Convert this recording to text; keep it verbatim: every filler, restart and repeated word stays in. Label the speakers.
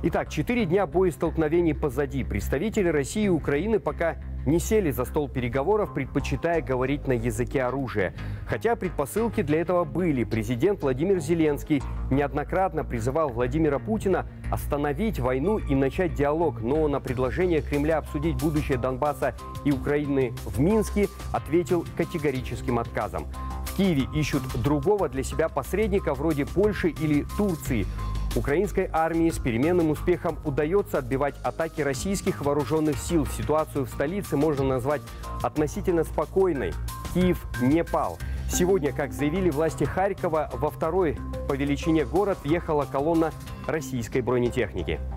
Speaker 1: Итак, четыре дня боестолкновений позади. Представители России и Украины пока не сели за стол переговоров, предпочитая говорить на языке оружия. Хотя предпосылки для этого были. Президент Владимир Зеленский неоднократно призывал Владимира Путина остановить войну и начать диалог. Но на предложение Кремля обсудить будущее Донбасса и Украины в Минске ответил категорическим отказом. В Киеве ищут другого для себя посредника вроде Польши или Турции. Украинской армии с переменным успехом удается отбивать атаки российских вооруженных сил. Ситуацию в столице можно назвать относительно спокойной. Киев не пал. Сегодня, как заявили власти Харькова, во второй по величине город въехала колонна российской бронетехники.